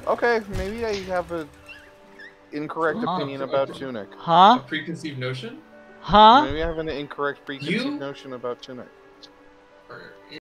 Okay, maybe I have a incorrect opinion about Tunic. Huh? A preconceived notion? Huh? Maybe I have an incorrect preconceived You- notion about Tunic.